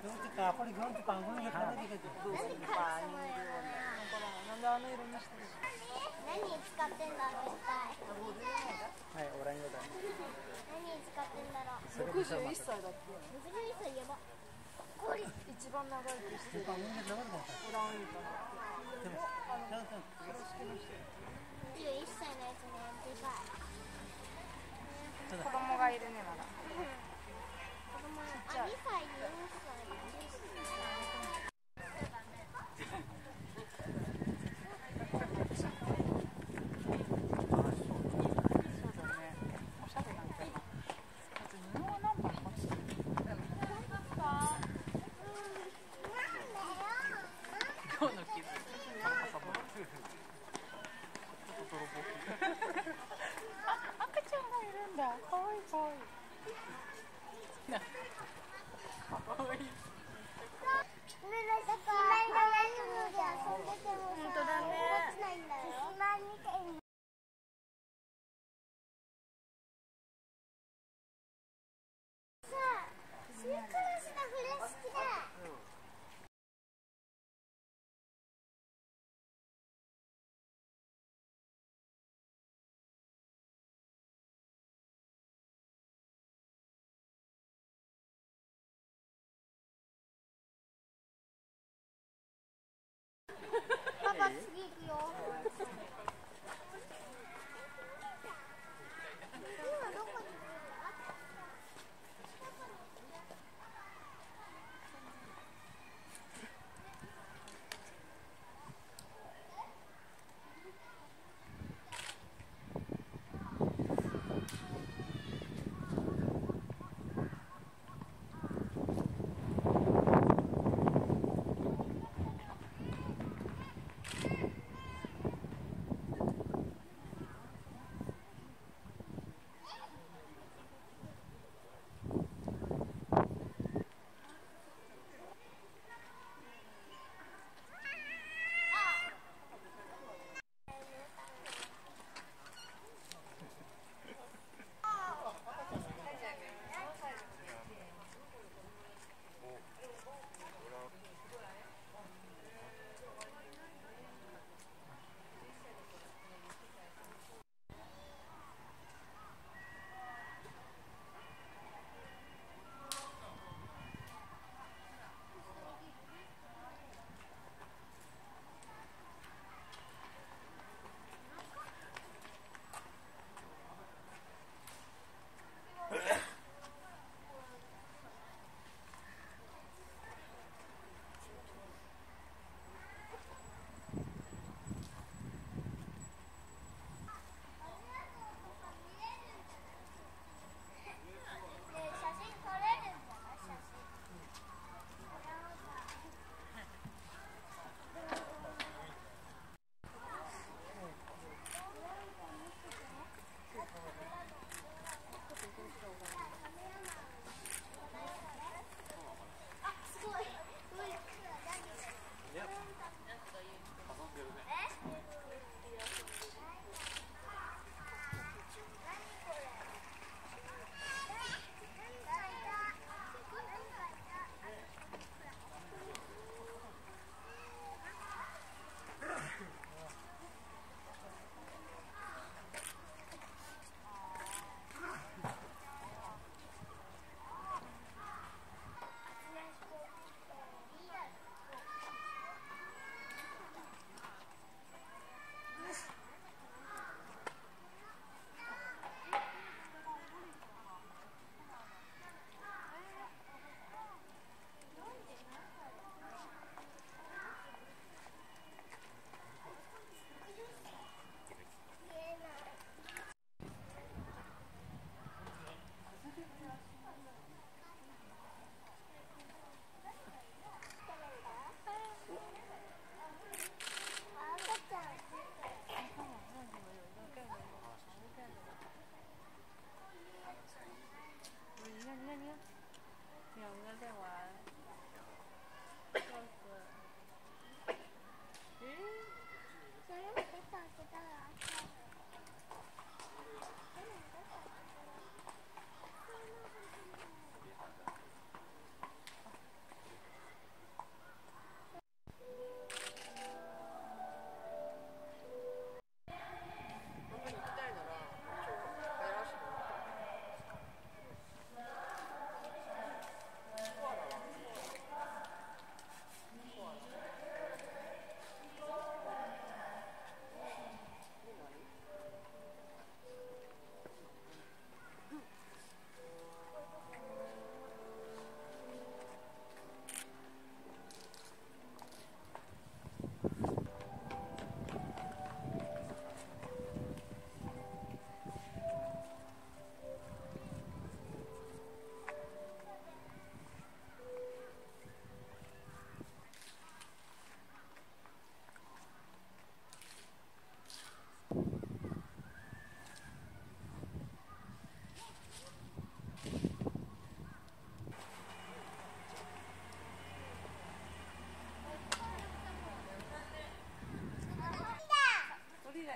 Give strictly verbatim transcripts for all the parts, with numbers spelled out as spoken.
कापड घेऊन ते पांघरून घेतलं नाही का ते पाणीなんであの色にしてる何使ってんだろう一体はいオランウータン何使ってんだろうろくじゅういっさいだってろくじゅういっさいやばこれ一番長生きしてるオランウータンでもじゅういっさいのやつねでかい子供がいるねまだ子供ちっちゃいにさいよんさいパパ次行くよ。今どこにいるんだ？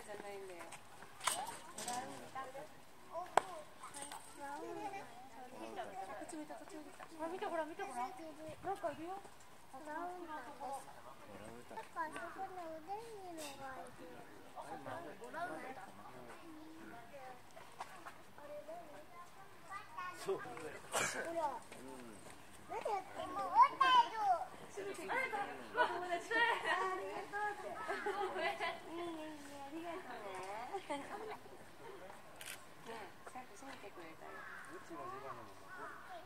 じゃないんだよ。こっち見た、こっち見た。ほら見てほら見てほら。なんかいるよ。 なんかあそこの腕にのがいる。オランウータン。そう。ほら。何やってんの？ありがとう。友達。ありがとうって。いいねいいねありがとうね。ねえ、さっき閉めてくれたよ。うちの自慢のもの。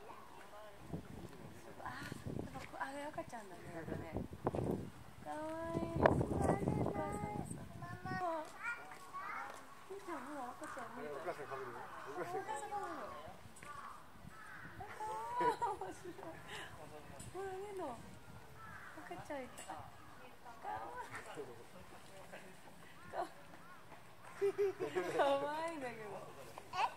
あ、でもあれ赤ちゃんだね。かわいい。お母さんさ。ママ。みーちゃんほら赤ちゃん見る。お母さんかぶる。お母さんかぶる。面白い。ほら見ろ。赤ちゃんいた。かわいい。かわいいんだけど。え？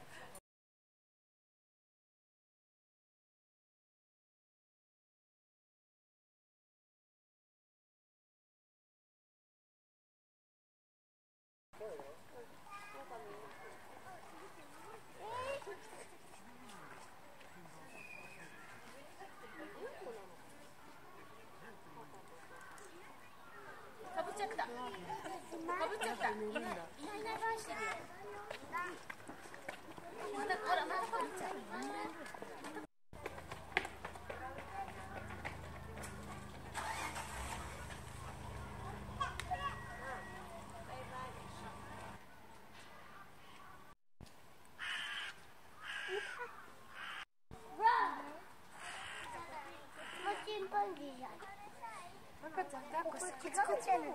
かぶっちゃった。かぶっちゃった。いないいない返してるよ。またほらまたかぶっちゃう。チンパンジーじゃん。赤ちゃん抱っこして。赤ちゃん。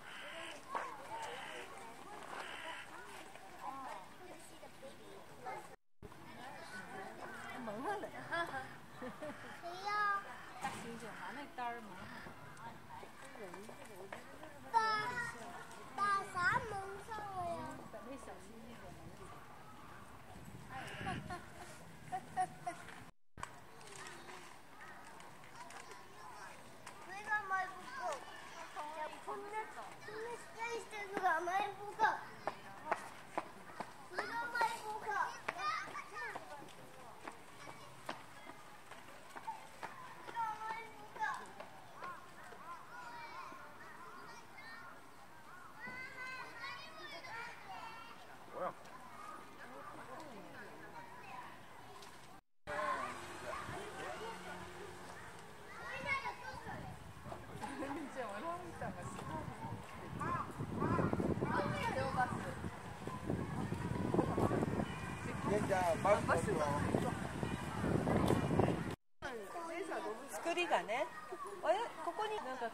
作りがね、あれここになんか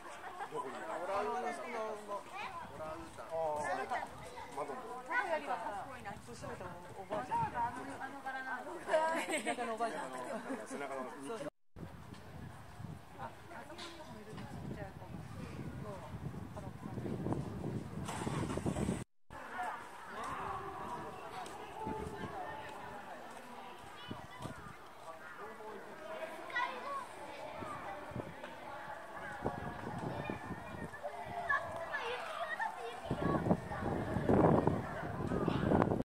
やりがさ、年老いたおばあちゃんみたいな。あの柄なの。田舎のおばあちゃん。そうそう。